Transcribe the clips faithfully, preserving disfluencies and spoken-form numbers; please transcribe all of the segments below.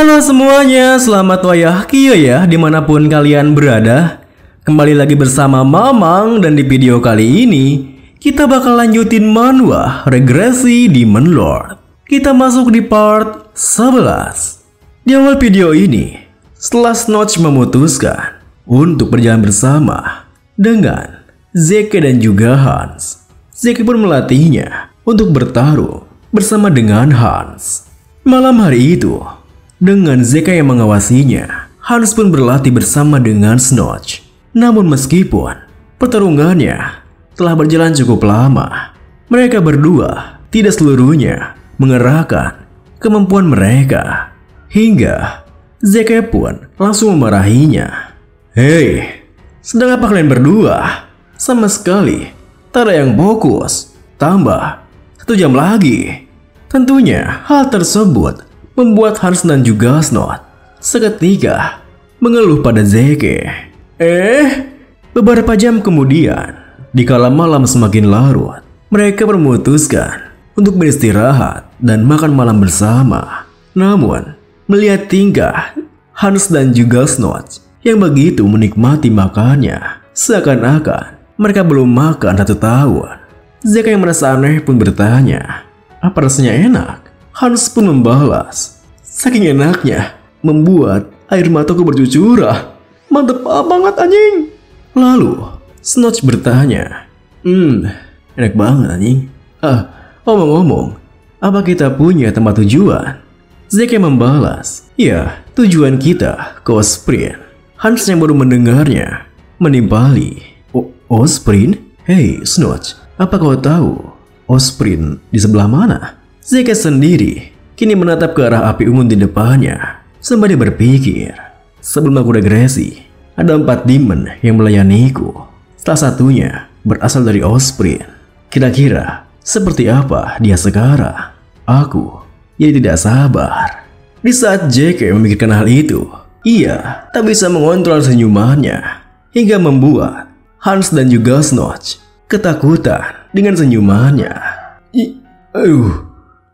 Halo semuanya, selamat wayahkio ya dimanapun kalian berada. Kembali lagi bersama Mamang, dan di video kali ini kita bakal lanjutin manhwa regresi Demon Lord. Kita masuk di part sebelas. Di awal video ini, setelah Snatch memutuskan untuk berjalan bersama dengan Zeke dan juga Hans, Zeke pun melatihnya untuk bertarung bersama dengan Hans. Malam hari itu, dengan Zeke yang mengawasinya, Hans pun berlatih bersama dengan Snatch. Namun meskipun pertarungannya telah berjalan cukup lama, mereka berdua tidak seluruhnya mengerahkan kemampuan mereka. Hingga Zeke pun langsung memarahinya. Hei, sedang apa kalian berdua? Sama sekali tak ada yang fokus. Tambah satu jam lagi. Tentunya hal tersebut membuat Hans dan juga Snot seketika mengeluh pada Zeke. Eh, beberapa jam kemudian, dikala malam semakin larut, mereka memutuskan untuk beristirahat dan makan malam bersama. Namun, melihat tingkah Hans dan juga Snot yang begitu menikmati makannya, seakan-akan mereka belum makan satu tahun, Zeke yang merasa aneh pun bertanya, apa rasanya enak? Hans pun membalas, saking enaknya membuat air mataku bercucuran. Mantep banget anjing. Lalu Snatch bertanya, Hmm, enak banget anjing. Ah, ngomong-ngomong, apa kita punya tempat tujuan? Zeke membalas, ya, tujuan kita ke Osprey. Hans yang baru mendengarnya menimpali, O Osprey? Hei Snatch, apa kau tahu Osprey di sebelah mana? Zeke sendiri kini menatap ke arah api unggun di depannya sembari berpikir, sebelum aku regresi, ada empat demon yang melayaniku. Salah satunya berasal dari Osprey. Kira-kira seperti apa dia sekarang? Aku jadi tidak sabar. Di saat Zeke memikirkan hal itu, ia tak bisa mengontrol senyumannya hingga membuat Hans dan juga Snatch ketakutan dengan senyumannya. I, aduh,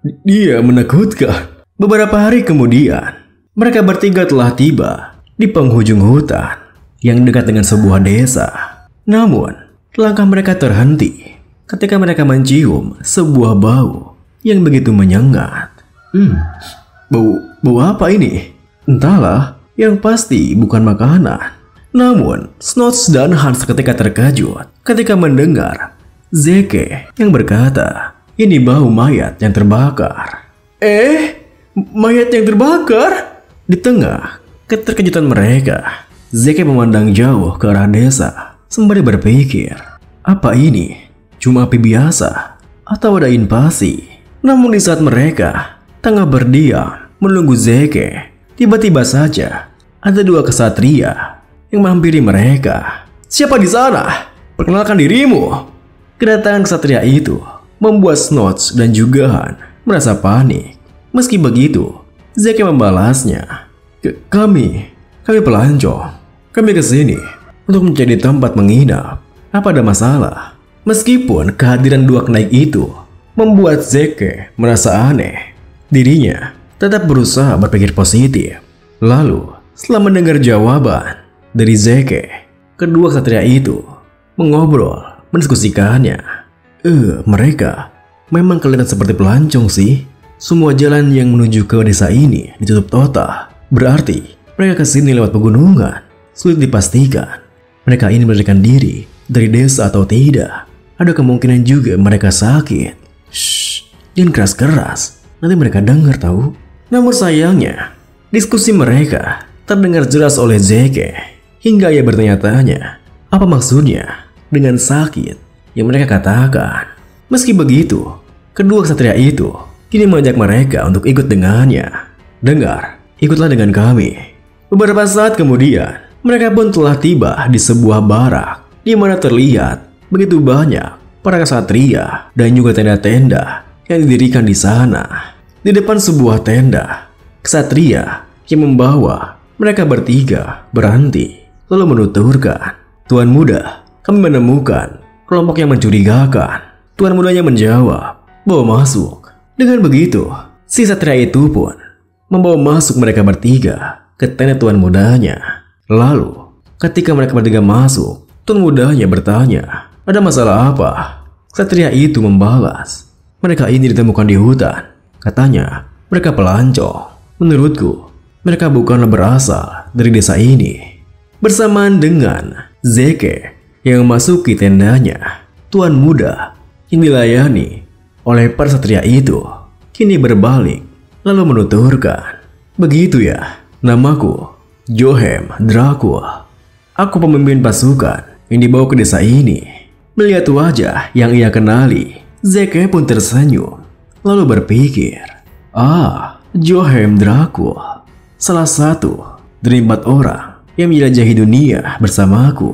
dia menakutkan. Beberapa hari kemudian, mereka bertiga telah tiba di penghujung hutan yang dekat dengan sebuah desa. Namun, langkah mereka terhenti ketika mereka mencium sebuah bau yang begitu menyengat. Hmm, bau, bau apa ini? Entahlah, yang pasti bukan makanan. Namun, Snatch dan Hans ketika terkejut ketika mendengar Zeke yang berkata, ini bau mayat yang terbakar. Eh, mayat yang terbakar? Di tengah keterkejutan mereka, Zeke memandang jauh ke arah desa sembari berpikir, apa ini cuma api biasa atau ada invasi? Namun di saat mereka tengah berdiam menunggu Zeke, tiba-tiba saja ada dua kesatria yang menghampiri mereka. Siapa di sana? Perkenalkan dirimu. Kedatangan kesatria itu membuat Snatch dan juga Han merasa panik. Meski begitu, Zeke membalasnya. Kami, kami pelancong. Kami kesini untuk mencari tempat menginap. Apa ada masalah? Meskipun kehadiran dua kenaik itu membuat Zeke merasa aneh, dirinya tetap berusaha berpikir positif. Lalu, setelah mendengar jawaban dari Zeke, kedua kesatria itu mengobrol, mendiskusikannya. Eh, mereka memang kelihatan seperti pelancong sih. Semua jalan yang menuju ke desa ini ditutup total. Berarti mereka kesini lewat pegunungan. Sulit dipastikan mereka ini melarikan diri dari desa atau tidak. Ada kemungkinan juga mereka sakit. Shh, jangan keras-keras, nanti mereka dengar tahu. Namun sayangnya, diskusi mereka terdengar jelas oleh Zeke. Hingga ia bertanya-tanya, apa maksudnya dengan sakit yang mereka katakan. Meski begitu, kedua kesatria itu kini mengajak mereka untuk ikut dengannya. Dengar, ikutlah dengan kami. Beberapa saat kemudian, mereka pun telah tiba di sebuah barak di mana terlihat begitu banyak para kesatria dan juga tenda-tenda yang didirikan di sana. Di depan sebuah tenda, kesatria yang membawa mereka bertiga berhenti lalu menuturkan, Tuan Muda, kami menemukan kelompok yang mencurigakan. Tuan mudanya menjawab, bawa masuk. Dengan begitu, si satria itu pun membawa masuk mereka bertiga ke tenda tuan mudanya. Lalu, ketika mereka bertiga masuk, tuan mudanya bertanya, "Ada masalah apa?" Ksatria itu membalas, "Mereka ini ditemukan di hutan. Katanya, mereka pelancong. Menurutku, mereka bukanlah berasal dari desa ini." Bersamaan dengan Zeke yang memasuki tendanya, tuan muda yang dilayani oleh para satria itu kini berbalik lalu menuturkan, "Begitu ya, namaku Johem Dracul. Aku pemimpin pasukan yang dibawa ke desa ini." Melihat wajah yang ia kenali, Zeke pun tersenyum lalu berpikir, "Ah, Johem Dracul, salah satu dari empat orang yang menjelajahi dunia bersamaku.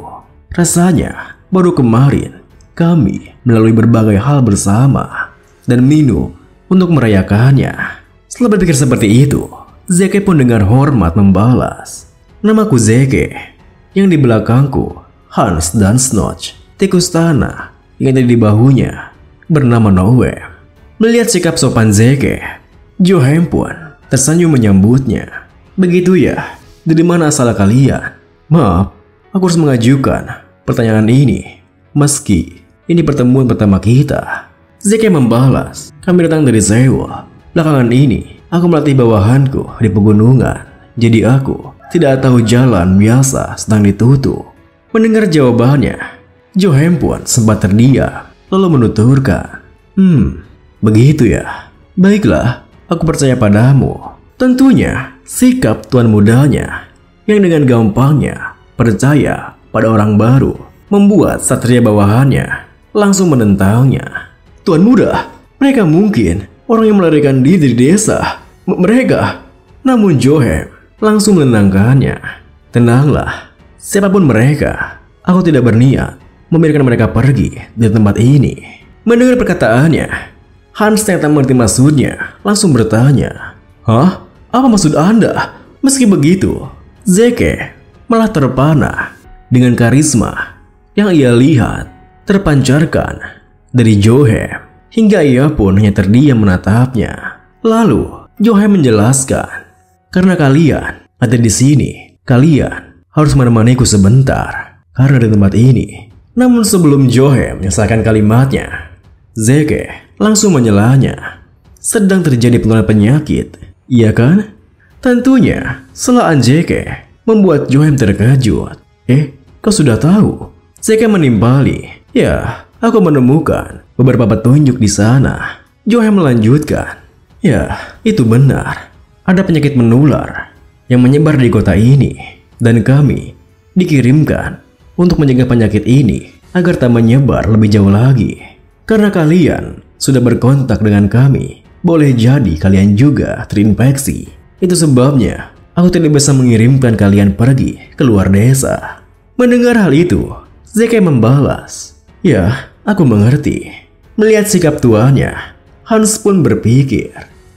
Rasanya baru kemarin kami melalui berbagai hal bersama dan minum untuk merayakannya." Setelah berpikir seperti itu, Zeke pun dengan hormat membalas, "Namaku Zeke. Yang di belakangku Hans dan Snotch, tikus tanah yang ada di bahunya bernama Noe." Melihat sikap sopan Zeke, Johem pun tersenyum menyambutnya. "Begitu ya, dari mana asal kalian? Maaf, aku harus mengajukan pertanyaan ini. Meski ini pertemuan pertama kita." Zeke membalas, "Kami datang dari Seoul. Belakangan ini, aku melatih bawahanku di pegunungan. Jadi aku tidak tahu jalan biasa sedang ditutup." Mendengar jawabannya, Johem pun sempat terdiam, lalu menuturkan, Hmm, begitu ya. Baiklah, aku percaya padamu." Tentunya, sikap tuan mudanya yang dengan gampangnya percaya pada orang baru membuat satria bawahannya langsung menentangnya. "Tuan muda, mereka mungkin orang yang melarikan diri dari desa. M- mereka." Namun Johem langsung menenangkannya. "Tenanglah, siapapun mereka, aku tidak berniat membiarkan mereka pergi dari tempat ini." Mendengar perkataannya, Hans yang tak mengerti maksudnya langsung bertanya, "Hah? Apa maksud Anda?" Meski begitu, Zeke malah terpana dengan karisma yang ia lihat terpancarkan dari Johem hingga ia pun hanya terdiam menatapnya. Lalu Johem menjelaskan, "Karena kalian ada di sini, kalian harus menemaniku sebentar karena di tempat ini." Namun sebelum Johem menyelesaikan kalimatnya, Zeke langsung menyelanya. "Sedang terjadi penularan penyakit, iya kan?" Tentunya selaan Zeke membuat Johem terkejut. "Eh, kau sudah tahu?" Zeke menimpali, "Ya, aku menemukan beberapa petunjuk di sana." Johem melanjutkan, "Ya, itu benar. Ada penyakit menular yang menyebar di kota ini dan kami dikirimkan untuk mencegah penyakit ini agar tak menyebar lebih jauh lagi. Karena kalian sudah berkontak dengan kami, boleh jadi kalian juga terinfeksi. Itu sebabnya aku tidak bisa mengirimkan kalian pergi ke luar desa." Mendengar hal itu, Zeke membalas, "Ya, aku mengerti." Melihat sikap tuannya, Hans pun berpikir,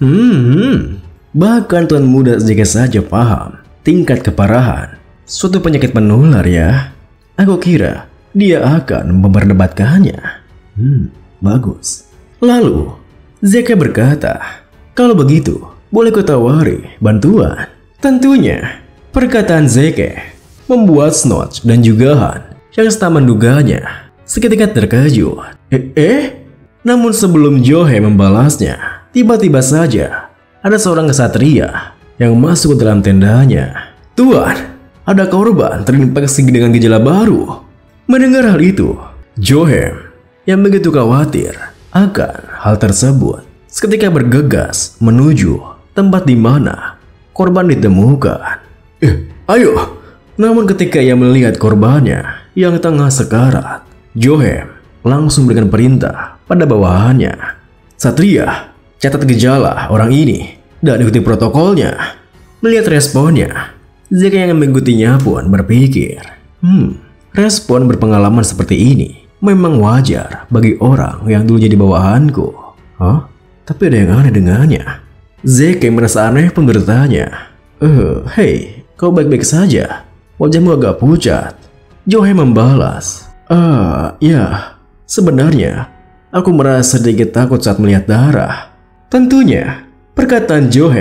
Hmm, bahkan tuan muda Zeke saja paham tingkat keparahan suatu penyakit menular ya. Aku kira dia akan memperdebatkannya. Hmm, bagus. Lalu, Zeke berkata, "Kalau begitu, boleh ku tawari bantuan?" Tentunya, perkataan Zeke membuat Snotch dan juga Han yang tak menduganya seketika terkejut. Eh, eh? Namun sebelum Johem membalasnya, tiba-tiba saja ada seorang kesatria yang masuk ke dalam tendanya. "Tuan, ada korban terinfeksi dengan gejala baru." Mendengar hal itu, Johem yang begitu khawatir akan hal tersebut seketika bergegas menuju tempat di mana korban ditemukan. Eh, ayo! Namun ketika ia melihat korbannya yang tengah sekarat, Johem langsung memberikan perintah pada bawahannya. "Satria, catat gejala orang ini dan ikuti protokolnya." Melihat responnya, Zeke yang mengikutinya pun berpikir, Hmm, respon berpengalaman seperti ini memang wajar bagi orang yang dulu jadi bawahanku. Hah? Tapi ada yang aneh dengannya. Zeke merasa aneh pun bertanya, Eh, hei, kau baik-baik saja? Wajahmu agak pucat." Johem membalas, Ah, ya, sebenarnya aku merasa sedikit takut saat melihat darah." Tentunya, perkataan Johem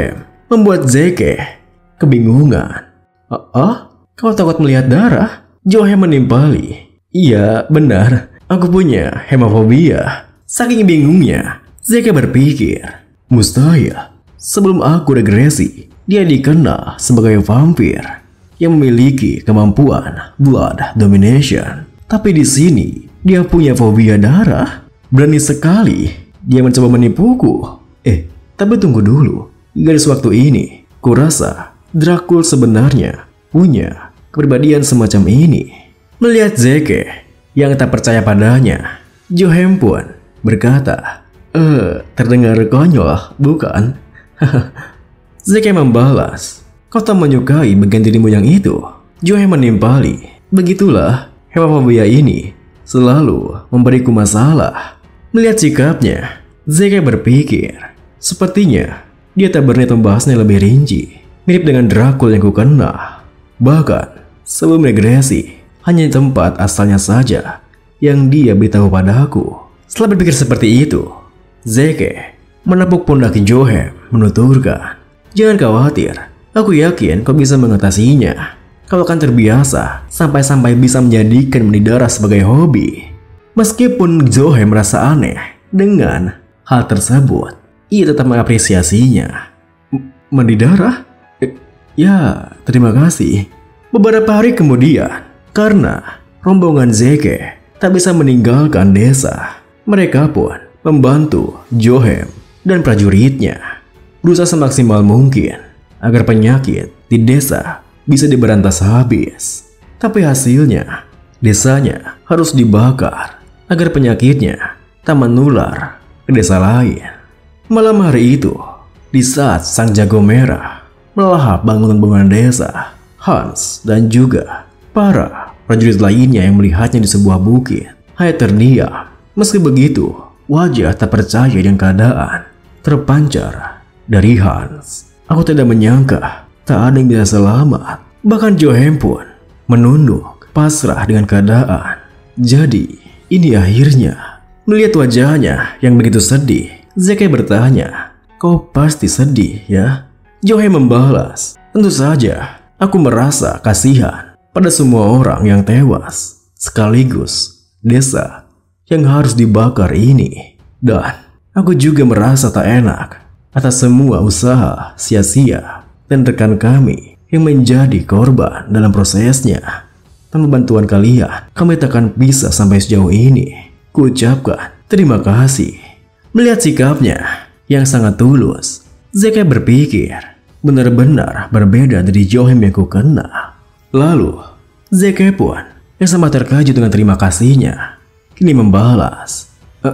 membuat Zeke kebingungan. Oh, oh? Kau takut melihat darah? Johem menimpali. Iya, benar. Aku punya hemofobia. Saking bingungnya, Zeke berpikir, mustahil. Sebelum aku regresi, dia dikenal sebagai vampir yang memiliki kemampuan blood domination. Tapi di sini dia punya fobia darah. Berani sekali dia mencoba menipuku. Eh, tapi tunggu dulu. Garis waktu ini, kurasa Dracul sebenarnya punya kepribadian semacam ini. Melihat Zeke yang tak percaya padanya, Johem pun berkata, Eh, terdengar konyol, bukan? Zeke membalas, kau tak menyukai bagian dirimu yang itu? Johem menimpali, begitulah, hemofobia ini selalu memberiku masalah. Melihat sikapnya, Zeke berpikir, sepertinya dia tak berniat membahasnya lebih rinci. Mirip dengan Dracul yang kukenal. Bahkan, sebelum regresi, hanya tempat asalnya saja yang dia beritahu padaku. Setelah berpikir seperti itu, Zeke menepuk pundak Johem menuturkan, jangan khawatir, aku yakin kau bisa mengatasinya. Kau akan terbiasa sampai-sampai bisa menjadikan mandi darah sebagai hobi. Meskipun Johem merasa aneh dengan hal tersebut, ia tetap mengapresiasinya. Mandi darah? Eh, ya, terima kasih. Beberapa hari kemudian, karena rombongan Zeke tak bisa meninggalkan desa, mereka pun membantu Johem dan prajuritnya berusaha semaksimal mungkin agar penyakit di desa bisa diberantas habis. Tapi hasilnya, desanya harus dibakar agar penyakitnya tak menular ke desa lain. Malam hari itu, di saat sang jago merah melahap bangunan-bangunan desa, Hans dan juga para prajurit lainnya yang melihatnya di sebuah bukit hanya terdiam. Meski begitu, wajah tak percaya dengan keadaan terpancar dari Hans. Aku tidak menyangka tak ada yang bisa selamat. Bahkan Johem pun menunduk pasrah dengan keadaan. Jadi ini akhirnya. Melihat wajahnya yang begitu sedih, Zeke bertanya, kau pasti sedih ya? Johem membalas, tentu saja aku merasa kasihan pada semua orang yang tewas, sekaligus desa yang harus dibakar ini. Dan aku juga merasa tak enak atas semua usaha sia-sia dan rekan kami yang menjadi korban dalam prosesnya. Tanpa bantuan kalian, kami takkan bisa sampai sejauh ini. Kuucapkan terima kasih. Melihat sikapnya yang sangat tulus, Zeke berpikir benar-benar berbeda dari Johem yang kukenal. Lalu, Zeke pun yang sangat terkejut dengan terima kasihnya kini membalas,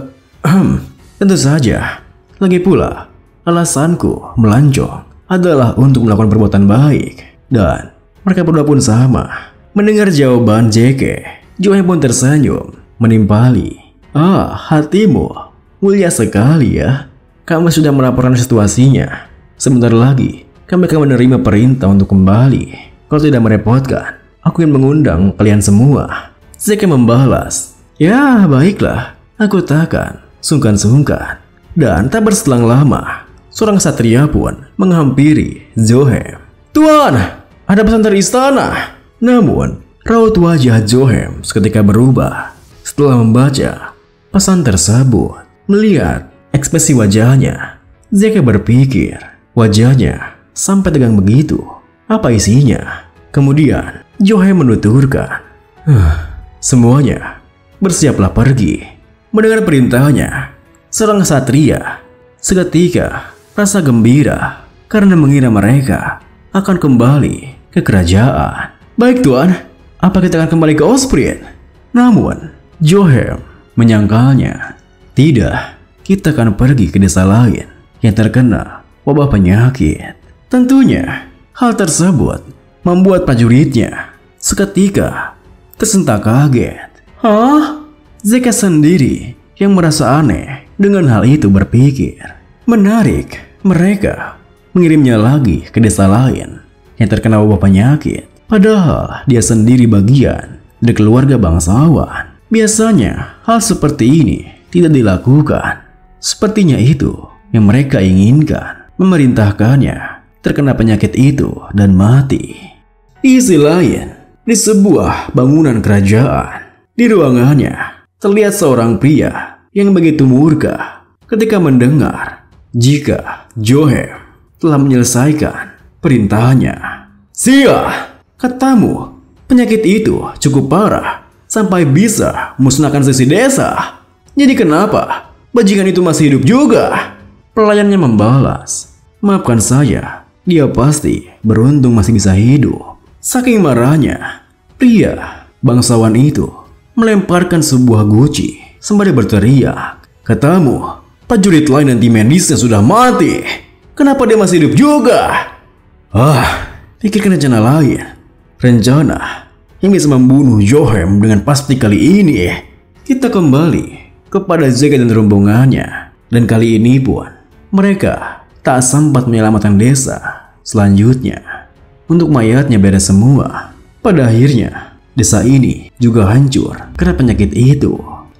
ehm, tentu saja. Lagi pula, alasanku melancong adalah untuk melakukan perbuatan baik. Dan mereka berdua pun sama. Mendengar jawaban Zeke, Johem pun tersenyum, menimpali. Ah, hatimu mulia sekali ya. Kamu sudah melaporkan situasinya. Sebentar lagi, kami akan menerima perintah untuk kembali. Kalau tidak merepotkan, aku ingin mengundang kalian semua. Zeke membalas, ya baiklah, aku takkan sungkan-sungkan. Dan tak berselang lama, seorang satria pun menghampiri Johem. Tuan, ada pesan dari istana. Namun, raut wajah Johem seketika berubah setelah membaca pesan tersebut. Melihat ekspresi wajahnya, Zeke berpikir wajahnya sampai tegang begitu. Apa isinya? Kemudian Johem menuturkan, huh, semuanya bersiaplah pergi. Mendengar perintahnya, seorang satria seketika rasa gembira karena mengira mereka akan kembali ke kerajaan. Baik tuan, apa kita akan kembali ke Osprey? Namun Johem menyangkalnya. Tidak, kita akan pergi ke desa lain yang terkena wabah penyakit. Tentunya hal tersebut membuat prajuritnya seketika tersentak kaget. Hah? Zeke sendiri yang merasa aneh dengan hal itu berpikir, menarik, mereka mengirimnya lagi ke desa lain yang terkena wabah penyakit. Padahal dia sendiri bagian dari keluarga bangsawan. Biasanya hal seperti ini tidak dilakukan. Sepertinya itu yang mereka inginkan, memerintahkannya terkena penyakit itu dan mati. Di sisi lain, di sebuah bangunan kerajaan, di ruangannya terlihat seorang pria yang begitu murka ketika mendengar jika Johem telah menyelesaikan perintahnya. "Sia, katamu penyakit itu cukup parah sampai bisa musnahkan sisi desa. Jadi kenapa bajingan itu masih hidup juga?" Pelayannya membalas, "Maafkan saya, dia pasti beruntung masih bisa hidup." Saking marahnya, pria bangsawan itu melemparkan sebuah guci sembari berteriak, "Katamu, prajurit lain dan tim medisnya sudah mati. Kenapa dia masih hidup juga?" Ah, pikirkan rencana lain. Rencana yang bisa membunuh Johem dengan pasti kali ini. Kita kembali kepada Zeke dan rombongannya. Dan kali ini pun mereka tak sempat menyelamatkan desa selanjutnya. Untuk mayatnya beres semua. Pada akhirnya desa ini juga hancur karena penyakit itu.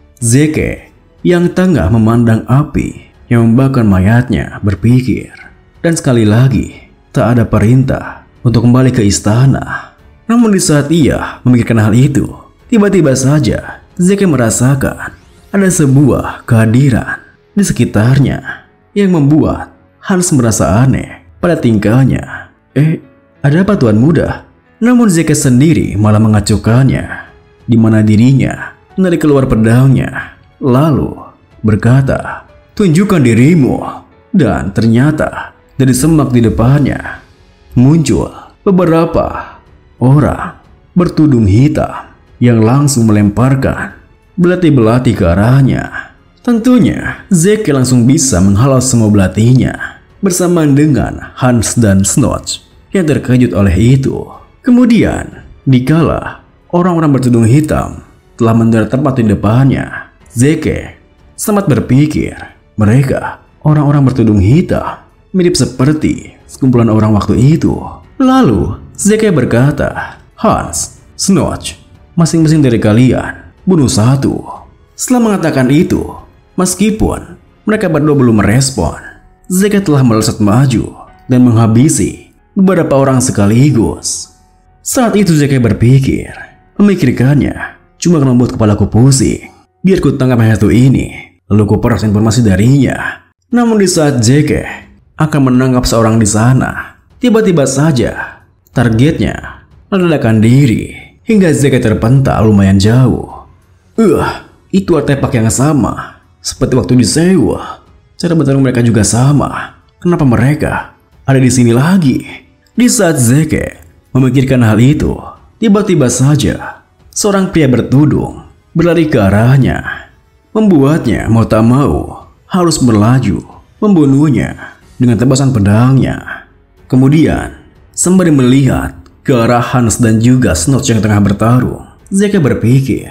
Zeke yang tengah memandang api yang membakar mayatnya berpikir. Dan sekali lagi tak ada perintah untuk kembali ke istana. Namun di saat ia memikirkan hal itu, tiba-tiba saja Zeke merasakan ada sebuah kehadiran di sekitarnya yang membuat Hans merasa aneh pada tingkahnya. "Eh, ada apa tuan muda?" Namun Zeke sendiri malah mengacuhkannya, di mana dirinya menarik keluar pedangnya, lalu berkata, "Tunjukkan dirimu." Dan ternyata dari semak di depannya muncul beberapa orang bertudung hitam yang langsung melemparkan belati-belati ke arahnya. Tentunya Zeke langsung bisa menghalau semua belatinya bersamaan dengan Hans dan Snotch yang terkejut oleh itu. Kemudian dikala orang-orang bertudung hitam telah mendarat tepat di depannya, Zeke sempat berpikir mereka orang-orang bertudung hitam mirip seperti sekumpulan orang waktu itu. Lalu Zeke berkata, "Hans, Snotch, masing-masing dari kalian bunuh satu." Setelah mengatakan itu, meskipun mereka berdua belum merespon, Zeke telah melesat maju dan menghabisi beberapa orang sekaligus. Saat itu Zeke berpikir, memikirkannya cuma akan membuat kepalaku pusing. Biar ku tangkap yang satu ini, lalu ku peras informasi darinya. Namun di saat Zeke akan menangkap seorang di sana, tiba-tiba saja targetnya meledakan diri hingga Zeke terpental lumayan jauh. Uh, itu artefak yang sama seperti waktu di Sewa. Cara bertarung mereka juga sama. Kenapa mereka ada di sini lagi? Di saat Zeke memikirkan hal itu, tiba-tiba saja seorang pria bertudung berlari ke arahnya, membuatnya mau tak mau harus berlaju membunuhnya dengan tebasan pedangnya. Kemudian sembari melihat ke arah Hans dan juga Snotch yang tengah bertarung, Zeke berpikir,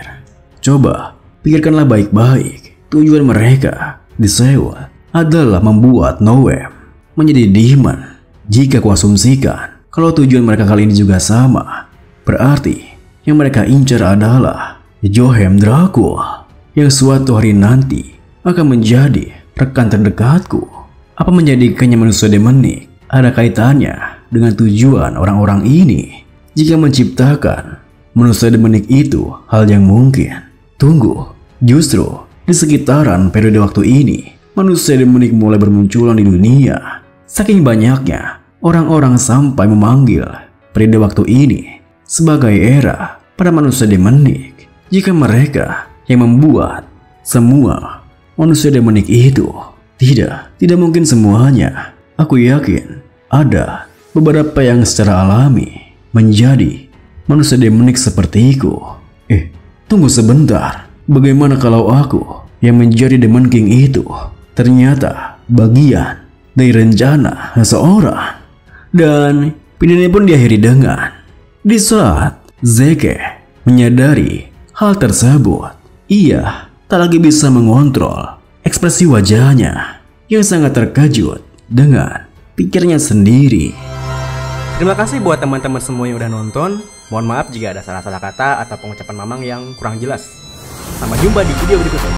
coba pikirkanlah baik-baik. Tujuan mereka disewa adalah membuat Noem menjadi demon. Jika kuasumsikan kalau tujuan mereka kali ini juga sama, berarti yang mereka incar adalah Johem Draco yang suatu hari nanti akan menjadi rekan terdekatku. Apa menjadikannya manusia demonik ada kaitannya dengan tujuan orang-orang ini? Jika menciptakan manusia demonik itu hal yang mungkin. Tunggu, justru di sekitaran periode waktu ini, manusia demonik mulai bermunculan di dunia. Saking banyaknya, orang-orang sampai memanggil periode waktu ini sebagai era para manusia demonik. Jika mereka yang membuat semua manusia demonik itu, tidak, tidak mungkin semuanya. Aku yakin ada beberapa yang secara alami menjadi manusia demonik sepertiku. Eh, tunggu sebentar. Bagaimana kalau aku yang menjadi Demon King itu ternyata bagian dari rencana seseorang? Dan video ini pun diakhiri dengan di saat Zeke menyadari hal tersebut, ia tak lagi bisa mengontrol ekspresi wajahnya yang sangat terkejut dengan pikirnya sendiri. Terima kasih buat teman-teman semua yang udah nonton. Mohon maaf jika ada salah-salah kata atau pengucapan Mamang yang kurang jelas. Sampai jumpa di video berikutnya.